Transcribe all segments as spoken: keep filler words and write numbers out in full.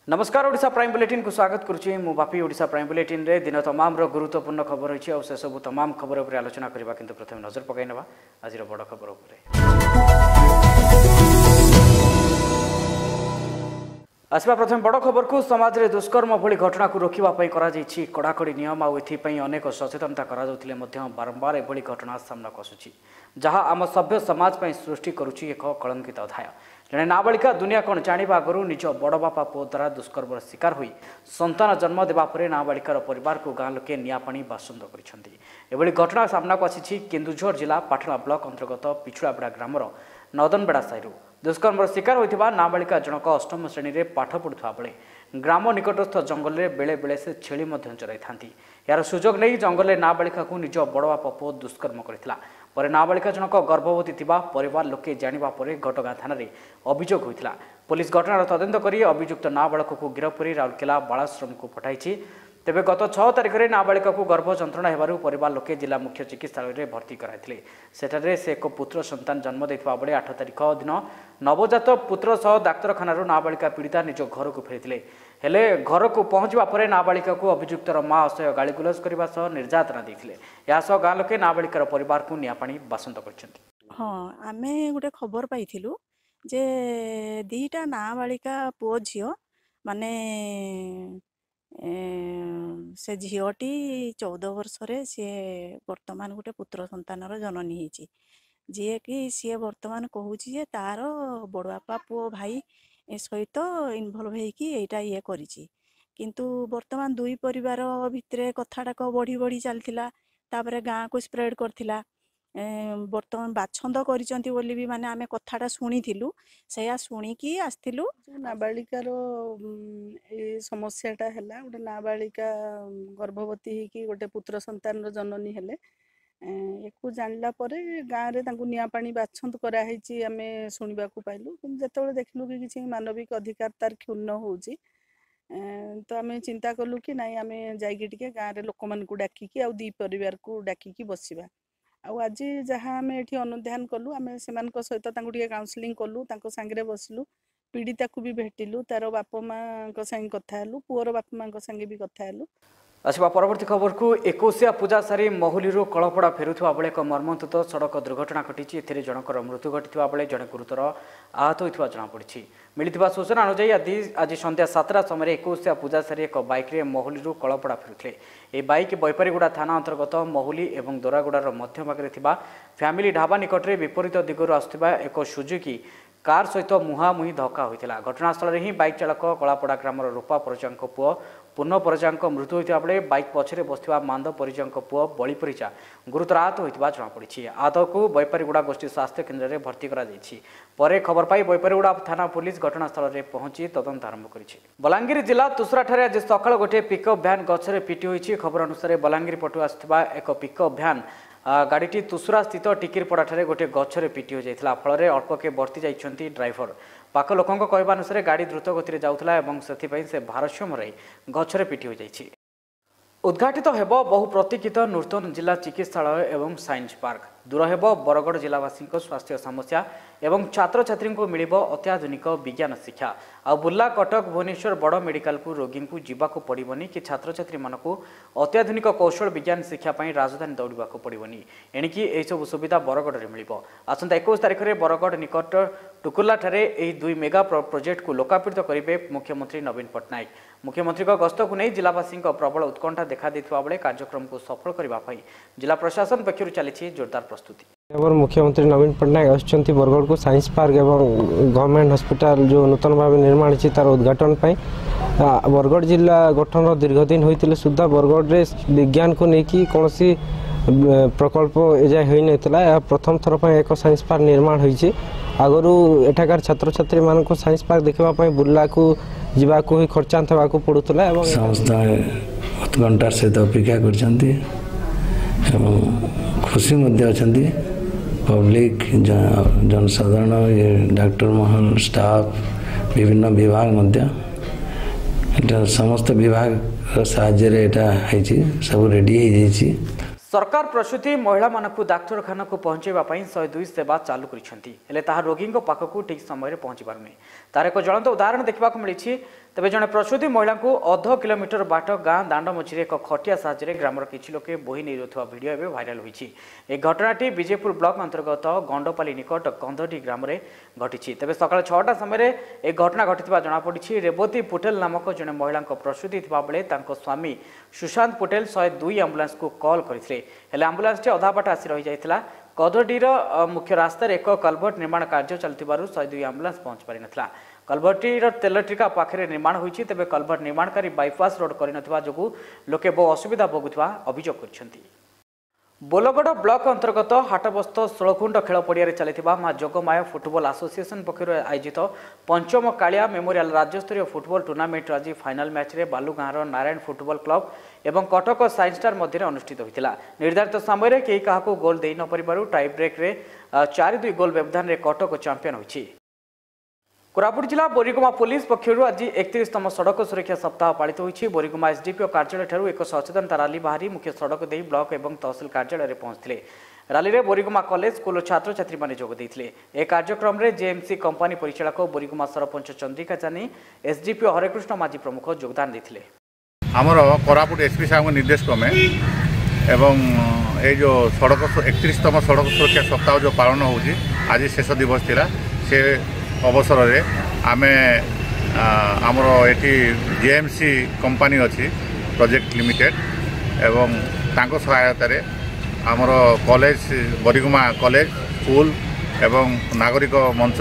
नमस्कार Odisha prime bulletin को स्वागत करुच्ची मु बापी ओडिशा प्राइम बुलेटिन रे दिन तमाम रो गुरुत्वपूर्ण खबर रही और से सब तमाम खबर उपर आलोचना करबा किंतु प्रथम नजर पकाई नबा आज रो बड़ खबर उपर। आसवा प्रथम बड़ खबर को समाज रे दुष्कर्म भली घटना को रोकिबा पई करा जाईछि कड़ाकड़ी नियम आ एथि पई अनेक सचेतनता करा जाउथिले मध्य बारंबार एभली घटना सामना आसुछि जहाँ आम सभ्य समाज पई सृष्टि करुछि एक कलंकित अध्याय। जड़े नाबालिका दुनिया कौन जाना आगु निज बड़ बापा पुओ द्वारा दुष्कर्म शिकार होई संतान जन्म देवा परे नाबालिकार परिवार को गाँ लोके निआपाणी बासंद कर घटना सामना को आसी केन्दुझर जिला पाटला ब्लॉक अंतर्गत पिछुड़ाबेड़ा ग्रामर नदनबेड़ा साहिरु दुष्कर्म शिकार होता नाबालिका जनक अष्टम श्रेणी में पाठ पढ़ुवा बेले ग्राम निकटस्थ जंगल में बेले बेले से छेली चराई था यार सुजोग नहीं जंगल में नाबालिका को निज बड़ बापा पुओ दुष्कर्म करथिला पर नाबालिका जनक गर्भवती थिबा परिवार लोके जानिबा परे घटगाँ थाना रे अभियोग होइथिला। पुलिस घटनार तदंत करी अभियुक्त नाबालक को गिरफ्त करी राउरकेला बालाश्रम को पठाइछि। तेबे गत छह तारिख में नाबालिका को गर्भ जंत्रणा हेबारु परिवार लोके जिला मुख्य चिकित्सालय में भर्ती कराइथिले। सेठारे से एक पुत्र संतान जन्म देथिबा बेले आठ तारिख दिन नवजात पुत्र सह डाक्तरखानारू नाबालिका पीड़िता निज घर को फेरिथिले। हेले घर को पहुंचवा परे नाबालिका को अभियुक्तर माँ असह्य गालीगुलज करने सह निर्यातना देथिले। या सह गाँ लोके नाबालिकार परिवार को निआपाणी बासंद करछन्ति। हाँ आमे गोटे खबर पाइथिलु जे दीटा नाबालिका पुओ झियो माने से झीटी चौदह वर्ष सी बर्तमान गोटे पुत्र संतानर जननी होती जी कि सी बर्तमान कहूँ जे तार बड़ बापा पुओ भाई सहित इनवल्व होटा ये करिछि किंतु बर्तमान दुई परिवार भितर कथाटाक बढ़ी बढ़ी चलता तापर गाँ को स्प्रेड करथिला बर्तमान बाछंद करिसंती बोली भी माने आमे कथाटा शुणिथिलु सेया शुणिकी आस्थिलु। नाबालिकार ए समस्याटा हैला गोटे नाबालिका गर्भवती होगी गोटे पुत्र संतान जननी हेले एकु जानला परे गाँव रे तांकु निआपाणी बाछंद कराई आमे शुणा पाइलु जिते देखलु कि किसी मानविक अधिकार तार क्षुण्ण होउची तो आमे चिंता कलु कि नाई आमे जाइके टिके गाँव रे लोक मान को डाकिकी आ दी परिवार को डाकिकी बसिबा आउ आज जहाँ आम ये अनुधान कलु आम से सहित काउनसिलिंग कलु सांगे बसलु पीड़िता को भी भेटिलु तार बापा माँ संगे कथा हेलु पुअर बापा माँ संगे भी कथा हेलु। आसवा परवर्ती खबर को एकोशिया पूजा सारी महुली कलपड़ा फेरुवा बेले एक मर्मन्तुद सड़क दुर्घटना घटी एथिरे जनकर मृत्यु घटी बेले जड़े गुरुतर आहत होता जमापड़ी। मिलता सूचना अनुसार आज आज संध्या सातटा समय एकोशिया पूजा सारी एक बाइक रे महुली कलपड़ा फेरुले। ए बाइक बैपारीगुड़ा थाना अंतर्गत महुली और दोरागुड़ार मध्य भागे फैमिली ढाबा निकट में विपरीत दिगरू आसुवा एक सुजुकी कार सहित मुहांमुही धक्का होता। घटनास्थल में ही बाइक चालक कलापड़ा ग्रामर रूपा परिचा पुओ पूर्ण परिचा मृत्यु होता बेले बाइक पछरे बसवा मांद परिचा पुओ बलि परिचा गुरुतर आहत होता जमापड़ी। आहत को बैपारीगुड़ा गोष्ठी स्वास्थ्य केन्द्र में भर्ती कर खबर पाई बैपारीगुड़ा थाना पुलिस घटनास्थल में पहुंची तदंत आरंभ कर। बलांगीर जिला तुसराठारे आज सकाळ गोटे पिकअप भ्यान गछरे पिटी होईछि। खबर अनुसार बलांगीर पटु आसुवा एक पिकअप भ्यान गाड़ी तुसुरा स्थित टिकिरपड़ाठारे गोटे गछरे पिटी हो जाइथिला फल अल्पके बर्ती जाइछन्ति ड्राइवर। पाख लोकंक कहवा अनुसार गाड़ी द्रुत गति जाउथला एवं सेथिपई से भारसाम्य रही गछरे पिटी हो जाइछि। उद्घाटित तो हेब बहु प्रतीक्षित नूतन जिला चिकित्सालय एवं साइंस पार्क दूर हेब बरगड़ जिलावासी स्वास्थ्य समस्या एवं छात्र छात्री को मिल अत्याधुनिक विज्ञान शिक्षा आ बुर्ला कटक भुवनेश्वर बड़ मेडिकल को रोगी को जीवाक पड़ोनी कि छात्र छात्री मानक अत्याधुनिक कौशल विज्ञान शिक्षापी राजधानी दौड़ा पड़ोनी एणिकी यह सब सुविधा बरगड़ में मिल। आसंता इक्कीस तारिख में बरगड़ निकट टुकुला ठारे यह दुई मेगा प्रोजेक्ट को लोकार्पित करेंगे मुख्यमंत्री नवीन पट्टनायक। मुख्यमंत्री गस्त को नहीं जिलावासी प्रबल उत्कंठा देखा देथिबा बेले कार्यक्रम को सफल करने जिला प्रशासन पक्षर चली जोरदार प्रस्तुति। मुख्यमंत्री नवीन पट्टनायक आसुच्चंती बरगढ़ को साइंस पार्क एवं गवर्नमेंट हॉस्पिटल जो नूतन भाव निर्माण है तार उद्घाटन पर बरगढ़ जिला गठन दीर्घ दिन होते सुधा बरगढ़ रे विज्ञान को लेकिन कौन सी प्रकल्प एजाए होता प्रथम थर पर एक साइंस पार्क निर्माण होती आगु एठाकार छात्र छात्री मान साइंस पार्क देखापी बुर्ला को जावाक ही खर्चांत होगा पड़ूला उत्कंठार सहित अपेक्षा कर खुशी पब्लिक जनसाधारण ये डॉक्टर महल स्टाफ विभिन्न विभाग मध्य समस्त विभाग साहाय्य सब रेडी सरकार प्रसूति महिला मानक डाक्तरखाना को पहुंचाई शहे दुई सेवा चालू करिसेंती हेले ताहा रोगी पाखक ठीक समय पहुंची पारुनी। तार एक ज्वलंत उदाहरण देखा मिली तेज जड़े प्रसूति महिला को अध किलोमीटर बाट गाँ दाण्ड मझे एक खटिया साहाय्य ग्रामर किसी लोके बोही नहीं जाता भिडियो एवं भाइराल होती। एक घटनाटी विजयपुर ब्लॉक अंतर्गत गंडपाली निकट कंधटी ग्राम में घटी। तेज सका छटा समय एक घटना घटी जमापड़ी। रेवती पुटेल नामक जड़े महिला प्रसूति बेले स्वामी सुशांत पुटेल शहे दुई आंबुलांस को कॉल करते आंबुलांस टी अधा बाट आसी रही जाता। कदडीर मुख्य रास्तार एक कलभर्ट निर्माण कार्य चलू शहे दुई आंबुलांस पहुंच पारि नथिला। कलभर्टीर तेलट्रिका पाखे निर्माण होती। तेज कलभर्ट निर्माणकारी बाईपास रोड कर जो लोके बहु असुविधा भोगुवा अभियोग कर। बोलगड़ ब्लॉक अंतर्गत हाटबस्त षोलकुंड खेल पड़िया चलता माँ जोगमाया फुटबॉल एसोसिएशन पक्षर आयोजित पंचम कालिया मेमोरियल राज्यस्तरीय फुटबॉल टूर्नामेंट आज फाइनाल मैच रे बालुगाँर नारायण फुटबॉल क्लब एवं कटक साइंस स्टार मध्य अनुष्ठित होता। निर्धारित समय कई क्या गोल दे न पारू टाई ब्रेक रे चार दुई गोल व्यवधान में कटक चैंपियन होती। कोरापुट जिला बोरीगुमा पुलिस पक्षर आज एकतीसतम सड़क सुरक्षा सप्ताह पालित होती। बोरीगुमा एसडीपीओ कार्यालय ठारू एक सचेतनता रैली बाहरी मुख्य सड़क दे ब्लॉक एवं तहसिल कार्यालय पहुंचते। रैली में बोरीगुमा कॉलेज स्कूल छात्र छात्री मैंने जोगदे। ए कार्यक्रम में जेएमसी कंपानी परिचालक बोरीगुमा सरपंच चंद्रिका जानी एसडीपीओ हरेकृष्ण माझी प्रमुख योगदान देते। आमर कोरापुट एसपी साहब निर्देश क्रमे एवं ये जो सड़क एकतीसतम सड़क सुरक्षा सप्ताह जो पालन होगी आज शेष दिवस थिला से अवसर रे आमे आमर एटी जेएमसी कंपानी अच्छी प्रोजेक्ट लिमिटेड एवं तांको सहायता रे आमर कॉलेज बोरीगुमा कॉलेज स्कूल एवं नागरिक मंच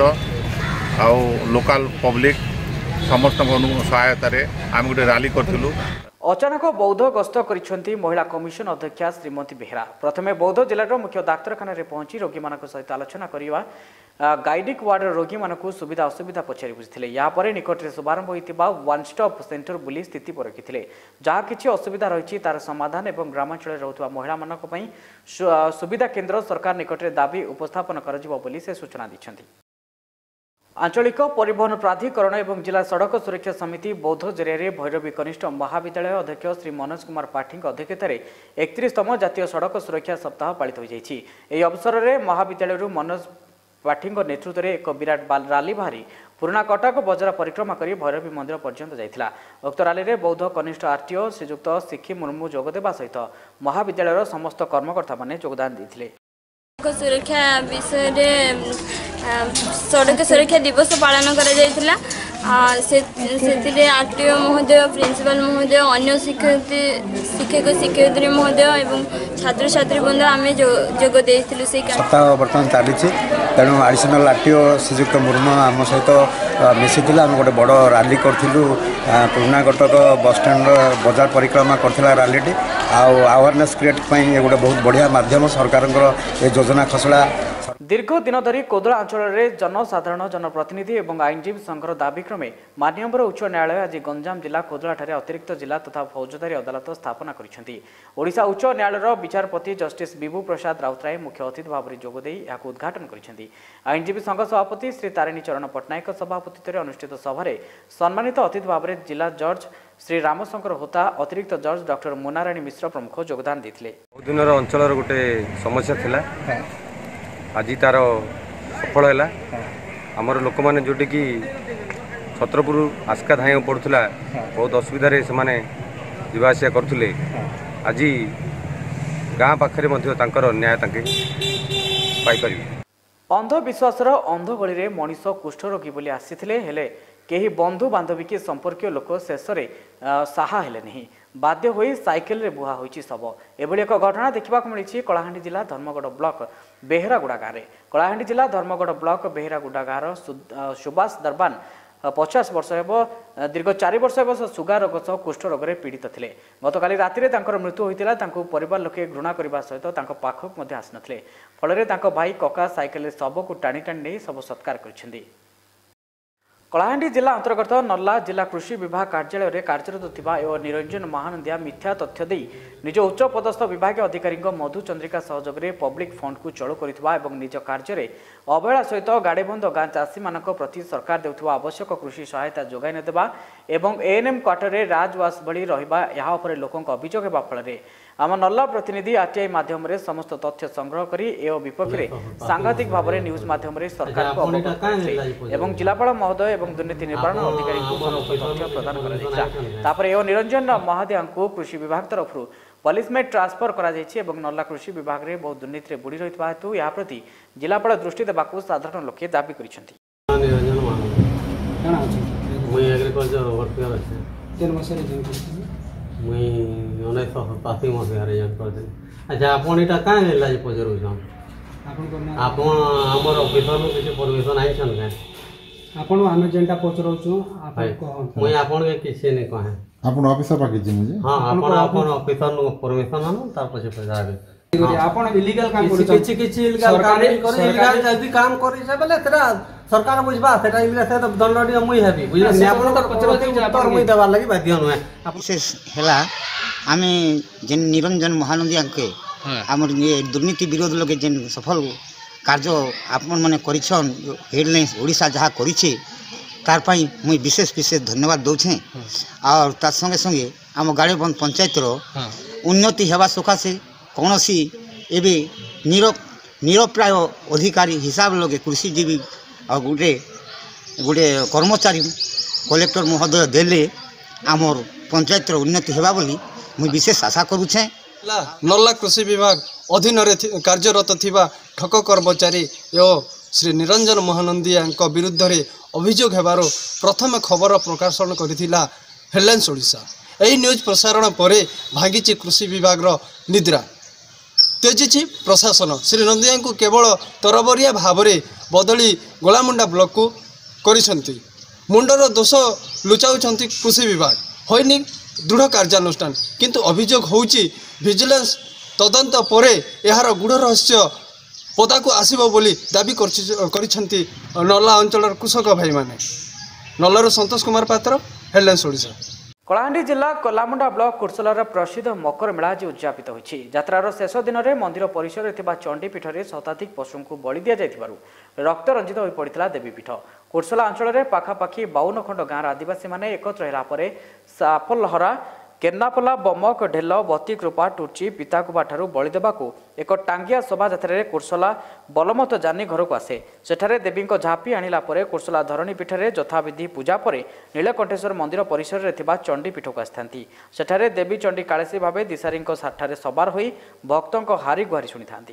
आउ लोकल पब्लिक समस्त सहायता रे आम गोटे रैली करथिलु। अचानक बौद्ध गस्त करिसेंती महिला कमिशन अध्यक्षा श्रीमती बेहरा। प्रथमे बौद्ध जिलार मुख्य डाक्तरखाना रे पहुंची रोगी मानक सहित आलोचना करिवा गाइडिक वार्ड रोगी मानक सुविधा असुविधा पचारि बुझिथिले। या परे निकट रे शुभारंभ होइतिबा वन स्टॉप सेंटर बुली स्थिति परखिथिले। जहाँ किछि असुविधा रहिछि तार समाधान एवं ग्रामांचल रे रहउतबा महिला मानक पई सुविधा केंद्र सरकार निकट रे दाबी उपस्थापन करजिबो बोली से सूचना दिछंती। आंचलिक परिवहन प्राधिकरण एवं जिला सड़क सुरक्षा समिति बौद्ध जिले भैरवी कनिष्ठ महाविद्यालय अध्यक्ष श्री मनोज कुमार पाठी अध्यक्षतार एकतीसतम जातीय सड़क सुरक्षा सप्ताह पालित हो अवसर में महाविद्यालय मनोज पाठी नेतृत्व में एक विराट रैली बाहरी पुराना कटक बजार परिक्रमा कर भैरवी मंदिर पर्यंत जाइथिला। उक्त रैली में बौद्ध कनिष्ठ आरटीओ श्रीजुक्त सिक्की मुर्मू जोगदेवा सहित महाविद्यालय समस्त कर्मकर्ता माने योगदान देथिले। सुरक्षा विषय सड़क सुरक्षा दिवस पालन करा आरटीओ महोदय प्रिंसिपल महोदय अन्य शिक्षक शिक्षक शिक्षयित्री महोदय एवं छात्र छात्री बंधु आम जोगदे सप्ताह बर्तमान चली तेणु आडिशनाल आरटीओ श्रीजुक्त मुर्मू आम सहित मिसी आम गोटे बड़ रैली करूँ पुराना कटक बस स्टाण बजार परिक्रमा करथिला रैलीटी आवेरनेस क्रिएट गोटे बहुत बढ़िया माध्यम सरकार योजना खसड़ा। दीर्घ दिन धरी कोदला अंचल में जनसाधारण जनप्रतिनिधि और आईनजीवी संघर दाबी क्रमे मान्यवर उच्च न्यायालय आज गंजाम जिला कोदला ठारे अतिरिक्त जिला तथा फौजदारी अदालत स्थापना करिसेंती। ओडिशा उच्च न्यायालय विचारपति जस्टिस विभू प्रसाद राउतराय मुख्य अतिथि भाव में जोगदे यहां उद्घाटन करिसेंती। आईनजीवी संघ सभापति श्री तारिणी चरण पट्टनायक सभापतित्व अनुष्ठित सभारे सम्मानित अतिथि भाव में जिला जज श्री रामशंकर होता अतिरिक्त जज डॉक्टर मुनाराणी मिश्र प्रमुख योगदान देते। दिन अंचल गोटे समस्या थिला आज तार सफल है आमर लोक मैंने जोटी कि छत्रपुर आस्का धाई पड़ूला बहुत असुविधा से जावासिया करुले आज गाँ पाखे न्याय पाइपर। अंधविश्वासर अंधगली में मनीष कुष्ठरोगी बोली आसीथिले हेले केही बंधु बांधवी के संपर्कीय लोक शेष में साहा हेले नहीं बाध्य होई साइकेल रे बुहा होईची सब। एभली एक घटना देखा मिली कलाहांडी जिला धर्मगढ़ ब्लॉक बेहरागुड़ा गाँव में। कलाहांडी जिला धर्मगढ़ ब्लॉक बेहरागुड़ा गाँव सुभाष दरबान पचास वर्ष एवं दीर्घ चार वर्ष एवं सुगा रोग सह कुष्ठ रोग में पीड़ित थे। गतकाली राति मृत्यु होता परिवार लोके घृणा करने सहित पाखक आसी नथिले। फल भाई कका साइकेल शव को टाणी टाणी नहीं शव सत्कार कर। कलाहांडी जिला अंतर्गत नल्ला जिला कृषि विभाग कार्यालय में कार्यरत थिबा एवं निरंजन महानंदिया मिथ्या तथ्य दे निज उच्च पदस्थ विभाग अधिकारी मधु चंद्रिका सहयोग में पब्लिक फंड को चलू कर निज कार्य अवहेला सहित गाड़ेबंद गाँ चाषी मान प्रति सरकार देउथबा आवश्यक कृषि सहायता जोगाई न देबा एवं एएनएम क्वार्टर रे राजवास भली रहिबा यहाँ उपरे लोकंक अभियोग हेबा फଳରେ आम नल्ला प्रतिनिधि आरटीआई माध्यम रे समस्त तथ्य संग्रह करी ए विपक्ष रे सांघातिक भाव में न्यूज माध्यम रे सरकार को अवगत करथिले एवं जिलापाल महोदय एवं दुर्नीति निवारण अधिकारी को समस्त तथ्य प्रदान करा जायछा। तापर ए निरंजन महादिया को कृषि विभाग तरफ पुलिस में ट्रांसफर करा जायछि एवं नल्ला कृषि विभाग रे बहुत दुर्नीति रे बुड़ी रहितबा हेतु या प्रति जिलापाल दृष्टि देबाकू साधारण लोके दाबी करिसेंति। निरंजन महान काना अछि मुई एग्रीकल्चर वर्कर अछि केन मसरे जन करछि मुई उन्नीस सौ सतासी मसीह रे जन करछि। अच्छा आपण इटा काहे नेला जे पजरो छन आपण कोन आपण हमर ऑफिसर नु किछ परमिशन आइ छन का आपण आमे जेंटा पचरो छु आपण को मुई आपण के किछ नै कहे आपण ऑफिसर बाकी जे मुझे हां आपण आपण ऑफिसर नु परमिशन आनु तार पछे पजाबे आपण इलीगल काम करू किछ किछ इलीगल काम करी इलीगल जल्दी काम करी से बेले तेरा सरकार बुझबा सेटा इले से तो दंडडी मुई हेबी बुझले आपण तो पचरो उत्तर मुई देबा लागि बाध्य नुए विशेष हेला आमे जेन निरंजन महानंदी के हमर दुर्नीति विरोध लोके जेन सफल कार्य आपण माने करिछन हेडलाइंस ओडिसा जहा करिछे तार पई मुई विशेष विशेष धन्यवाद दउछे और तार संगे संगे आम गाड़ीबंद पंचायत रो उन्नति हेबा सकाशे कौनसी एबे निर निरप्राय अधिकारी हिसाब लगे कृषिजीवी और गोटे गोटे कर्मचारी कलेक्टर महोदय देले आमर पंचायत उन्नति हेबा बोली मुई विशेष आशा करुछे। नल्ला कृषि विभाग अधीन कार्यरत थिबा ठक कर्मचारी एवं श्री निरंजन महानंदिया विरुद्ध रे अभियोग हेबार प्रथम खबर प्रकाशन करथिला हेडलाइंस ओडिशा। एही न्यूज प्रसारण परे भांगी कृषि विभाग निद्रा तेजी प्रशासन श्री नंदिया को केवल तरबरिया भाव में बदली गोलामुंडा ब्लॉक को करिसंती मुंडर दोष लुचाउछंती कृषि विभाग होइनी दृढ़ कार्यानुष्ठान किंतु अभियोग होउची विजिलेंस तदंत परे यार गुढ़ रहस्य पदा को आसीबो बोली दाबी करिसंती नल्ला अंचल कृषक भाई माने। नल्लार संतोष कुमार पात्र हेडलाइंस ओडिशा। कलाहांडी जिला कलामुंडा ब्लॉक कुर्सलार प्रसिद्ध मकर मेला आज उद्यापित होइछि। यात्रार शेष दिन में मंदिर परिसर में चंडीपीठ में शताधिक पशु को बलि दि जाइथिबारु रक्त रंजित हो पड़ता देवीपीठ। कुर्सला अंचल में पाखापाखि बावन खंड गाँव आदिवासी माने एकत्र होला परे साफलहरा केन्नापला बमक ढेल बती कृपा टुर्ची पिताकुबा ठारू बलि देबाकू एक टांगिया शोभा यात्रा कुर्सला बलमत जानी घर को आसे। सेठारे देवी झापी आनिला परे कुर्सला धरणी पीठ में यथाविधि पूजा पर नीलकंठेश्वर मंदिर परिसर में थिबा चंडीपीठ को आसी। सेठारे देवी चंडी कालेसी भावे दिशारी ठारे सवार होई भक्तों हारी गुहारी शुणी था।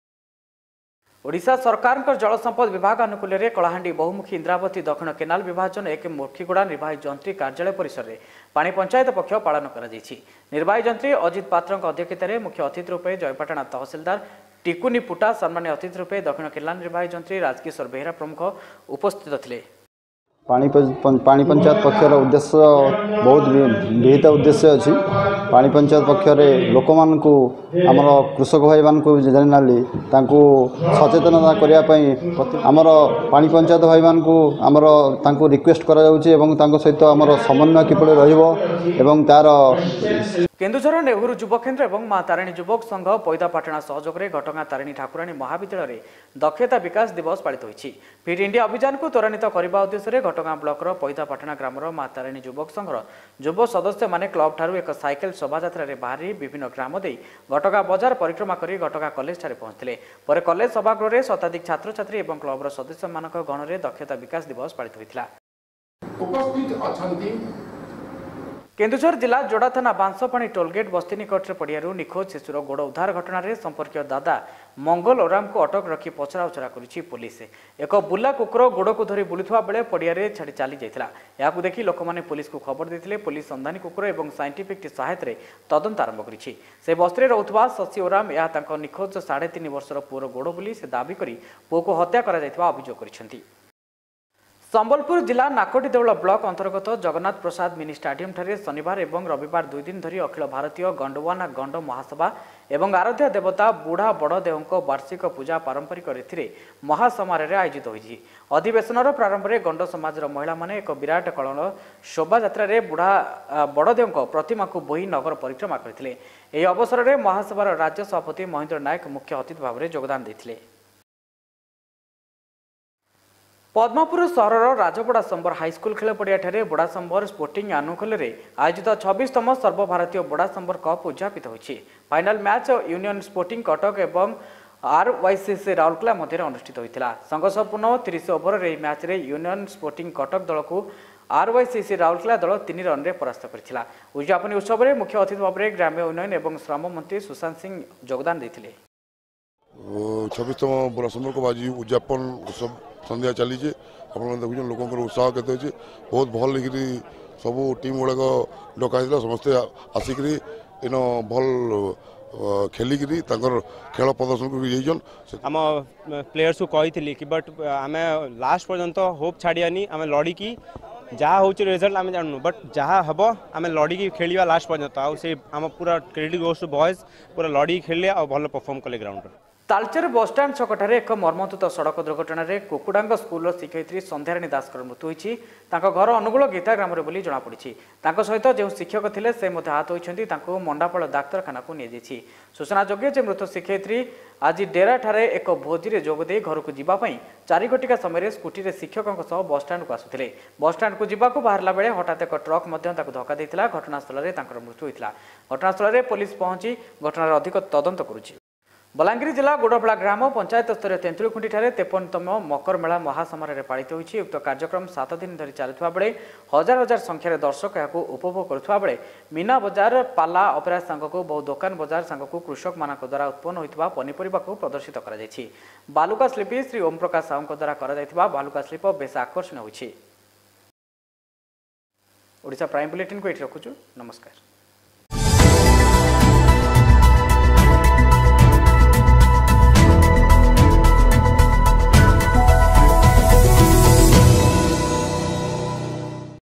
ओडिशा सरकार जल संपद विभाग अनुकूल में कलाहांडी बहुमुखी इंद्रावती दक्षिण केनाल विभाजन एक मुखीगुड़ा निर्वाही जंत्री कार्यालय परिसर में पानी पंचायत पक्ष पालन कर निर्वाही जंत्री अजित पात्र अध्यक्षतार मुख्य अतिथि रूपे जयपाटना तहसिलदार टिकुनी पुटा सम्मान्य अतिथि रूपे दक्षिण केनाल निर्वाही जंत्री राजकिशोर बेहेरा प्रमुख उपस्थित थे। पानी पानी पंचायत पक्षर उद्देश्य बहुत विहित उद्देश्य अच्छी। पानी पंचायत पक्षर लोक मानू आमर कृषक भाई मान जानी सचेतनता करने आमर पानी पंचायत भाई मान आमर रिक्वेस्ट करा सहित आमर समन्वय किपरि रहिबो एवं तार केन्दुझर नेहरू युव केन्द्र और माँ तारिणी युवक संघ पैदापाटना सहयोग में घटगां तारिणी ठाकुराणी महाविद्यालय दक्षता विकास दिवस पालित होइछि। फिट इंडिया अभियान को त्वरान्वित करने उद्देश्य घटगां ब्लॉकर पैदापाटना ग्रामर माँ तारिणी युवक संघर युव सदस्य माने क्लब ठारू एक साइकेल शोभा यात्रा बाहरी विभिन्न ग्राम दे घटगां बजार परिक्रमा कर घटगां कलेज ठारे पहुंचते पर कलेज सभागृह में शताधिक छात्र छात्री और क्लबर सदस्य मान गण में दक्षता विकास दिवस पालित होता। केन्दुझर जिला जोड़ा थाना बांसपाणी टोलगेट बस्ती निकट पड़ियारू निखोज शिशुर गोड़ उद्धार घटना रे संपर्कीय दादा मंगल ओराम को अटक रखी पचराउचरा करिछि पुलिस। एक बुला कुकुर गोड़ को धरी बुलुवा बेले पड़ियारे छाड़ी चली जाइथिला। याकू देखि लोक माने पुलिस को खबर देथिले। पुलिस संधानी कुकुर एवं साइंटिफिक सहायता तदंत आरंभ करिछि। से बस्ती रहुथबा शशि ओराम या तांको निखोज साढ़े तीन वर्षर पुअर गोड़ बोली से दाबी करी पुओ को हत्या करा जाइथिबा अभियोग करिसेंति। संबलपुर जिला नाकोटी देवल ब्लॉक अंतर्गत जगन्नाथ प्रसाद मिनी स्टाडियम ठारे शनिवार एवं रविवार दुई दिन धरी अखिल भारतीय गंडवाना गंड महासभा एवं आराध्य देवता बुढ़ा बड़देव वार्षिक पूजा पारंपरिक रीति महासमारोह आयोजित होइछि। अधिवेशन प्रारंभ में गंड समाज महिला माने एक विराट कलल शोभा यात्रा बुढ़ा बड़देव प्रतिमा को बोही नगर परिक्रमा करथिले। एही अवसर में महासभार राज्य सभापति महेंद्र नायक मुख्य अतिथि भाव में योगदान देथिले। पद्मपुर सहर राजबड़ा संबर हाईस्कल खेल पड़िया बड़ा संबर स्पोर्टिंग आनुकूल आयोजित छब्बीसतम सर्वभारतीय बड़ा संबर कप उद्यापित होती। Final match union sporting Cuttack एवं आर वाईसीसी राउरकेला मध्य अनुष्ठित होता। संघर्षपूर्ण तीस ओभर मैच रे यूनियन स्पोर्टिंग कटक दल को आर वाईसीसी राउरकेला दल तीन रन रे परास्त करथिला। उद्यापन उत्सव में मुख्य अतिथि भाव में ग्राम्य उन्नयन एवं श्रम मंत्री सुशांत सिंह योगदान देथिले। छब्बीसतम बड़ा संबर को आज उद्यापन उत्सव संध्या चली आप देखुन लोक उत्साह के बहुत भल लेकिन सब टीम गुड़ाक डका समस्ते आसिक इन भल खेलिक खेल प्रदर्शन कर आम प्लेयर्स को कही कि बट आम लास्ट पर्यंत होप छाड़ियानी आम लड़की जहाँ हूँ रिजल्ट आम जानू बट जहाँ हम आम लड़की खेलिया लास्ट पर्यंत आम पूरा क्रेडिट गोस टू बॉयज पूरा लड़की खेलिया और भल परफॉर्म कले ग्राउंड। तालचेर बसस्टाण्ड छकठारे एक मर्मन्तुद सड़क दुर्घटन में कुकुडांग स्कूल शिक्षयित्री संध्याराणी दास मृत्यु होती। घर अनुगुल गीता ग्राम बोली जमापड़ी। सहित जो शिक्षक थे से आहत होती मंडापाल डाक्तखाना को नहीं। सूचनाजोग्य जे मृत शिक्षयित्री आज डेराठारे एक भोजी में जोगदे घर को जावाई चार घटिका समय स्कूटी शिक्षकों बसस्टाण्ड को आसुले। बसस्टाण्ड को जावाक बाहरला बेले हठात एक ट्रक धक्का देता। घटनास्थल में मृत्यु होता। घटनास्थल में पुलिस पहुंची घटनार अधिक तदंत करुछि। बलांगीर जिला गोड़पड़ा ग्राम पंचायत स्तरीय तेंतुलखुंटी तेपनतम मकर मेला महासमारोह पालित होती। उक्त कार्यक्रम सात दिन धरी चलुवा बेले हजार हजार संख्यार दर्शक यहाँ उपभोग करुवा बेले मीना बजार पाला अपेरा सांग को बहु दुकान बजार सांग को कृषक मान द्वारा उत्पन्न होता पनीपरिया को प्रदर्शित कर बालुका शिल्पी श्री ओम प्रकाश साहू द्वारा कर बालुका शिल्प बेस आकर्षण होइछि। ओडिशा प्राइम बुलेटिन को ये रखुछु। नमस्कार।